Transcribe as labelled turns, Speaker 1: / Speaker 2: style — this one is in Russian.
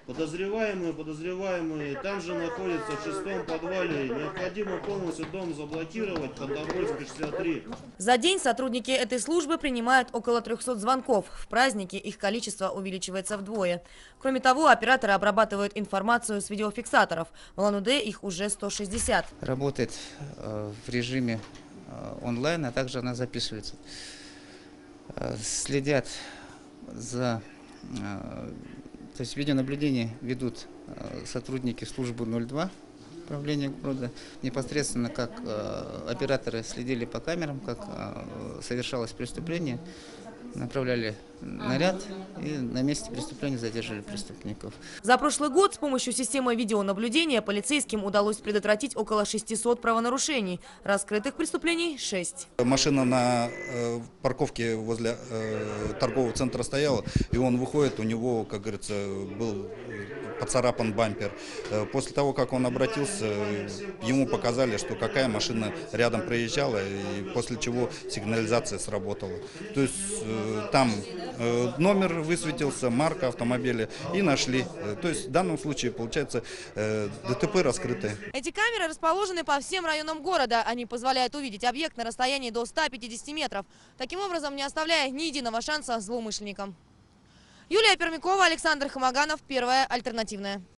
Speaker 1: Подозреваемые там же находятся в 6-м подвале. Необходимо полностью дом заблокировать по Тобольской 63.
Speaker 2: За день сотрудники этой службы принимают около 300 звонков. В праздники их количество увеличивается вдвое. Кроме того, операторы обрабатывают информацию с видеофиксаторов. В Улан-Удэ их уже 160.
Speaker 3: Работает в режиме онлайн, а также она записывается. Следят за... То есть видеонаблюдение ведут сотрудники службы 02 управления города. Непосредственно как операторы следили по камерам, как совершалось преступление, направляли наряд и на месте преступления задержали преступников.
Speaker 2: За прошлый год с помощью системы видеонаблюдения полицейским удалось предотвратить около 600 правонарушений. Раскрытых преступлений – 6.
Speaker 4: Машина на парковке возле торгового центра стояла, и он выходит, у него, как говорится, был поцарапан бампер. После того, как он обратился, ему показали, что какая машина рядом проезжала, и после чего сигнализация сработала. То есть там номер высветился, марка автомобиля, и нашли. То есть в данном случае, получается, ДТП раскрытое.
Speaker 2: Эти камеры расположены по всем районам города. Они позволяют увидеть объект на расстоянии до 150 метров. Таким образом, не оставляя ни единого шанса злоумышленникам. Юлия Пермякова, Александр Хамаганов, Первая альтернативная.